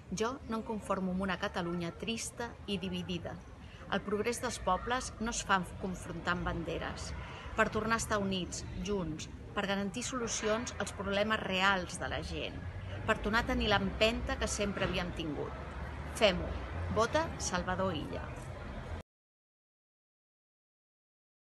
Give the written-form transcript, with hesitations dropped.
Jo no em conformo amb una Catalunya trista i dividida. El progrés dels pobles no es fa confrontant banderes, per tornar a estar units, junts, per garantir solucions als problemes reals de la gent, per tornar a tenir l'empenta que sempre havíem tingut. Fem-ho. Vota Salvador Illa.